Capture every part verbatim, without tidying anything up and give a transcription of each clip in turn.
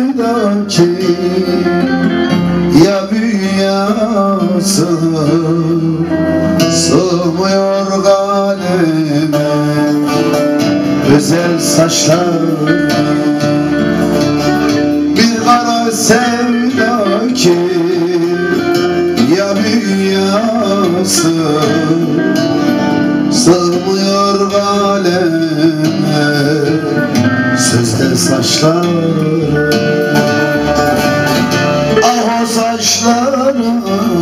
sevdaki ya bünyası sığmıyor kaleme güzel saçlarına bir kara sevda ki ya bünyası sığmıyor kaleme sözde saçlarına ah o saçlarına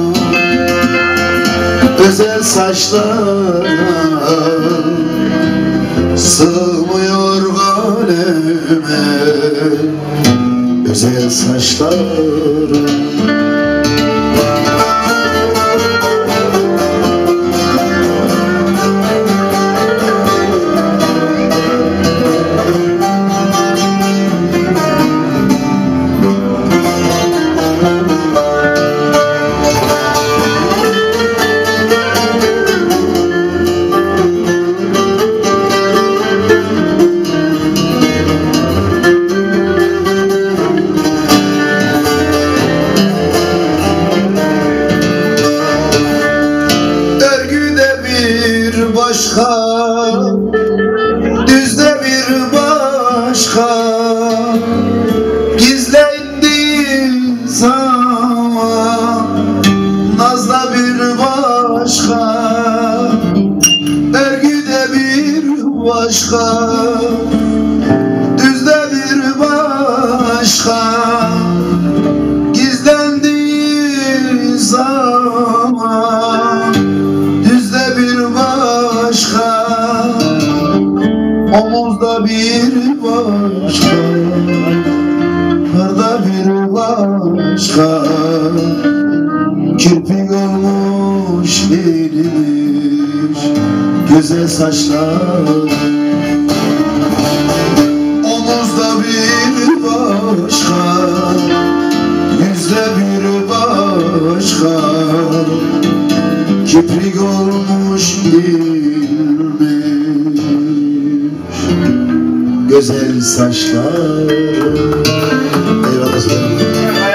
güzel saçlarına sığmıyor kaleme güzel saçlarına. Başka, düzde bir başka, gizlendiği zaman nazda bir başka, örgüde bir başka, düzde bir başka, gizlendiği zaman düzde bir başka, omuzda bir başka, karda bir başka, kirpik olmuş eğilmiş güzel saçlar. Omuzda bir başka, yüzde bir başka, kirpik olmuş eğilmiş güzel saçlar. Eyvallah.